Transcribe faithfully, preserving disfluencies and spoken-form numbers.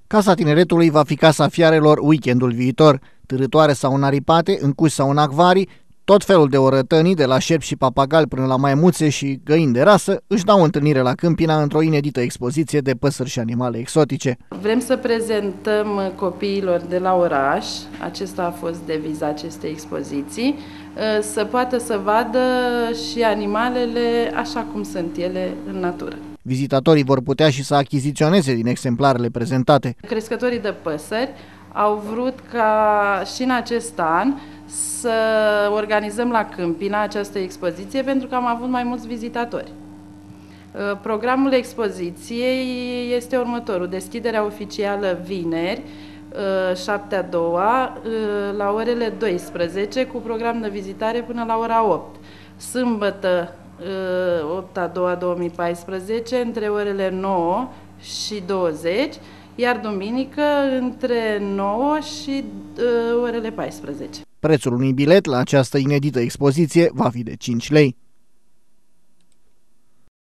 Casa Tineretului va fi Casa Fiarelor weekendul viitor. Târătoare sau înaripate, în cuși sau în acvarii, tot felul de orătănii, de la șerpi și papagali până la maimuțe și găini de rasă, își dau întâlnire la Câmpina într-o inedită expoziție de păsări și animale exotice. Vrem să prezentăm copiilor de la oraș, acesta a fost deviza acestei expoziții, să poată să vadă și animalele așa cum sunt ele în natură. Vizitatorii vor putea și să achiziționeze din exemplarele prezentate. Crescătorii de păsări au vrut ca și în acest an să organizăm la Câmpina această expoziție pentru că am avut mai mulți vizitatori. Programul expoziției este următorul: deschiderea oficială vineri, șaptea a doua, la orele douăsprezece, cu program de vizitare până la ora opt. Sâmbătă, opt a doua două mii paisprezece, între orele nouă și douăzeci, iar duminică între nouă și orele paisprezece. Prețul unui bilet la această inedită expoziție va fi de cinci lei.